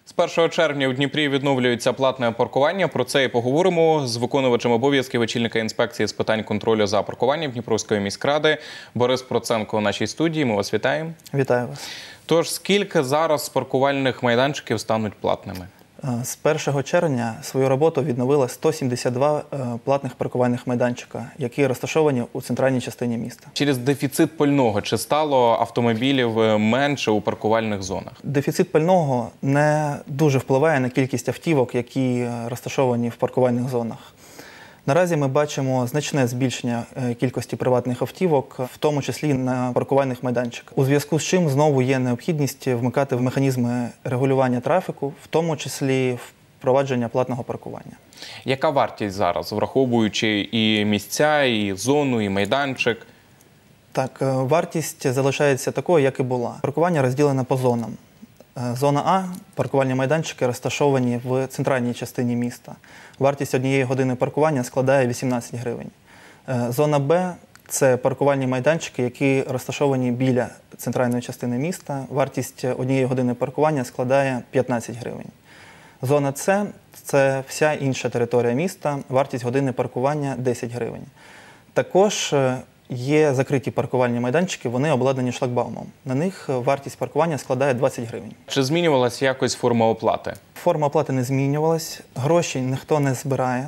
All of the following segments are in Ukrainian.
З 1 червня у Дніпрі відновлюється платне паркування. Про це і поговоримо з виконувачем обов'язків очільника інспекції з питань контролю за паркуванням Дніпровської міськради Борис Проценко у нашій студії. Ми вас вітаємо. Вітаю вас. Тож, скільки зараз паркувальних майданчиків стануть платними? З 1 червня свою роботу відновили 172 платних паркувальних майданчика, які розташовані у центральній частині міста. Через дефіцит пального чи стало автомобілів менше у паркувальних зонах? Дефіцит пального не дуже впливає на кількість автівок, які розташовані в паркувальних зонах. Наразі ми бачимо значне збільшення кількості приватних автівок, в тому числі на паркувальних майданчиках. У зв'язку з чим знову є необхідність вмикати в механізми регулювання трафіку, в тому числі впровадження платного паркування. Яка вартість зараз, враховуючи і місця, і зону, і майданчик? Так, вартість залишається такою, як і була. Паркування розділено по зонам. Зона А – паркувальні майданчики розташовані в центральній частині міста. Вартість однієї години паркування складає 18 гривень. Зона Б – це паркувальні майданчики, які розташовані біля центральної частини міста. Вартість однієї години паркування складає 15 гривень. Зона С – це вся інша територія міста. Вартість години паркування – 10 гривень. Також є закриті паркувальні майданчики, вони обладнані шлагбаумом. На них вартість паркування складає 20 гривень. Чи змінювалася якось форма оплати? Форма оплати не змінювалась, гроші ніхто не збирає.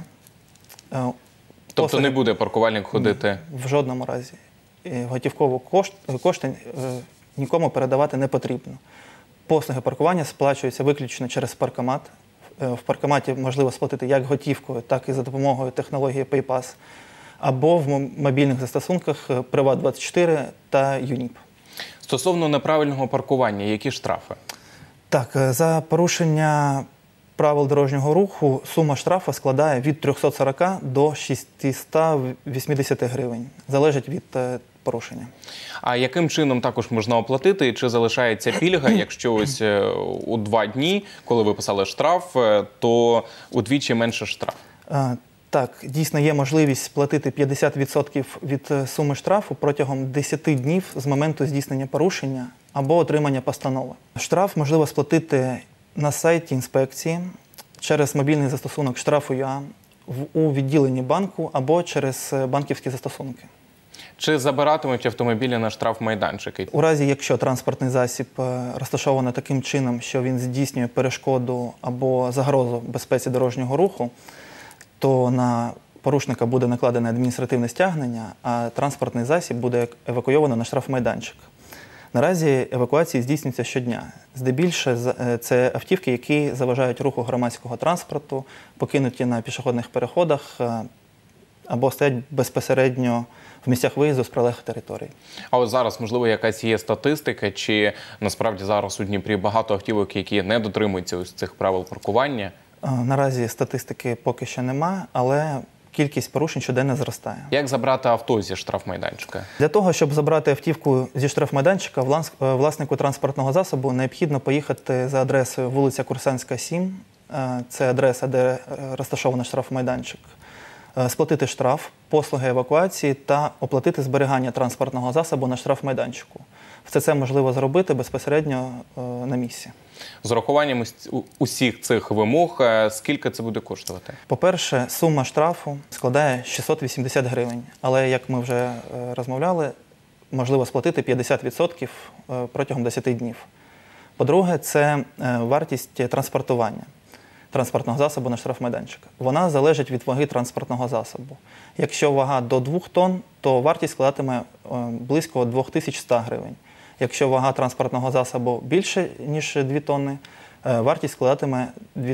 Тобто не буде паркувальник ходити? В жодному разі. Готівкові кошти нікому передавати не потрібно. Послуги паркування сплачуються виключно через паркомат. В паркоматі можливо сплатити як готівкою, так і за допомогою технології PayPass. Або в мобільних застосунках Приват24 та ЮНІП. Стосовно неправильного паркування, які штрафи? Так, за порушення правил дорожнього руху сума штрафу складає від 340 до 680 гривень. Залежить від порушення. А яким чином також можна оплатити? Чи залишається пільга, якщо ось у 2 дні, коли ви писали штраф, то удвічі менше штраф? Так, дійсно є можливість сплатити 50% від суми штрафу протягом 10 днів з моменту здійснення порушення або отримання постанови. Штраф можливо сплатити на сайті інспекції, через мобільний застосунок «Штраф.ua», у відділенні банку або через банківські застосунки. Чи забиратимуть автомобілі на штрафмайданчики? У разі, якщо транспортний засіб розташований таким чином, що він здійснює перешкоду або загрозу безпеці дорожнього руху, то на порушника буде накладене адміністративне стягнення, а транспортний засіб буде евакуйовано на штрафмайданчик. Наразі евакуації здійснюються щодня. Здебільше це автівки, які заважають руху громадського транспорту, покинуті на пішохідних переходах або стоять безпосередньо в місцях виїзду з прилеглих територій. А ось зараз, можливо, якась є статистика, чи насправді зараз у Дніпрі багато автівок, які не дотримуються ось цих правил паркування? Наразі статистики поки що нема, але кількість порушень щоденно зростає. Як забрати авто зі штрафмайданчика? Для того, щоб забрати автівку зі штрафмайданчика, власнику транспортного засобу необхідно поїхати за адресою вулиця Курсанська, 7. Це адреса, де розташований штрафмайданчик. Сплатити штраф, послуги евакуації та оплатити зберігання транспортного засобу на штрафмайданчику. Все це можливо зробити безпосередньо на місці. З урахуванням усіх цих вимог, скільки це буде коштувати? По-перше, сума штрафу складає 680 гривень. Але, як ми вже розмовляли, можливо сплатити 50% протягом 10 днів. По-друге, це вартість транспортування транспортного засобу на штрафмайданчик. Вона залежить від ваги транспортного засобу. Якщо вага до 2 тонн, то вартість складатиме близько 2100 гривень. Якщо вага транспортного засобу більше, ніж 2 тонни, вартість складатиме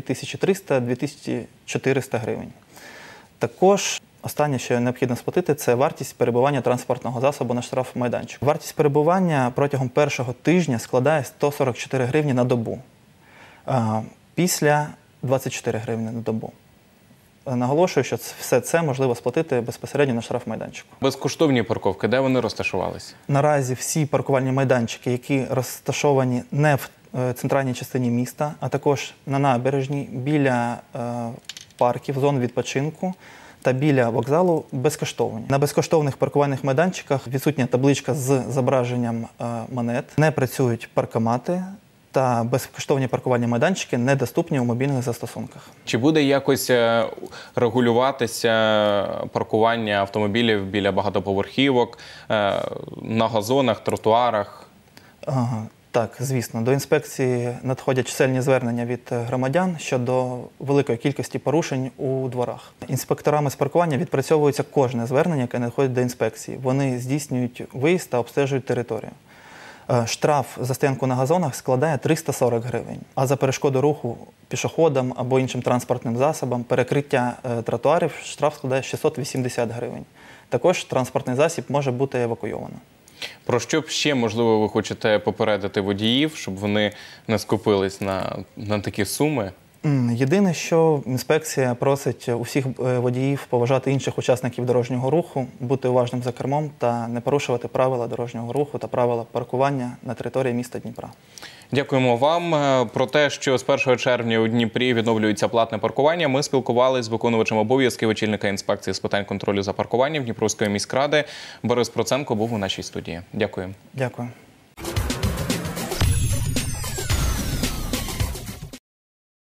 2300-2400 гривень. Також останнє, що необхідно сплатити, це вартість перебування транспортного засобу на штрафмайданчику. Вартість перебування протягом першого тижня складає 144 гривні на добу. Після 24 гривні на добу. Наголошую, що все це можливо сплатити безпосередньо на штрафмайданчику. Безкоштовні парковки, де вони розташувалися? Наразі всі паркувальні майданчики, які розташовані не в центральній частині міста, а також на набережній, біля парків, зон відпочинку та біля вокзалу, безкоштовні. На безкоштовних паркувальних майданчиках відсутня табличка з зображенням монет, не працюють паркомати, та безкоштовні паркувальні майданчики недоступні у мобільних застосунках. Чи буде якось регулюватися паркування автомобілів біля багатоповерхівок, на газонах, тротуарах? Так, звісно. До інспекції надходять чисельні звернення від громадян щодо великої кількості порушень у дворах. Інспекторами з паркування відпрацьовується кожне звернення, яке надходить до інспекції. Вони здійснюють виїзд та обстежують територію. Штраф за стоянку на газонах складає 340 гривень, а за перешкоду руху пішоходам або іншим транспортним засобам, перекриття тротуарів, штраф складає 680 гривень. Також транспортний засіб може бути евакуйовано. Про що б ще, можливо, ви хочете попередити водіїв, щоб вони не скупились на такі суми? Єдине, що інспекція просить усіх водіїв поважати інших учасників дорожнього руху, бути уважним за кермом та не порушувати правила дорожнього руху та правила паркування на території міста Дніпра. Дякуємо вам. Про те, що з 1 червня у Дніпрі відновлюється платне паркування, ми спілкувалися з виконувачем обов'язків очільника інспекції з питань контролю за паркуванням Дніпровської міськради. Борис Проценко був у нашій студії. Дякую. Дякую.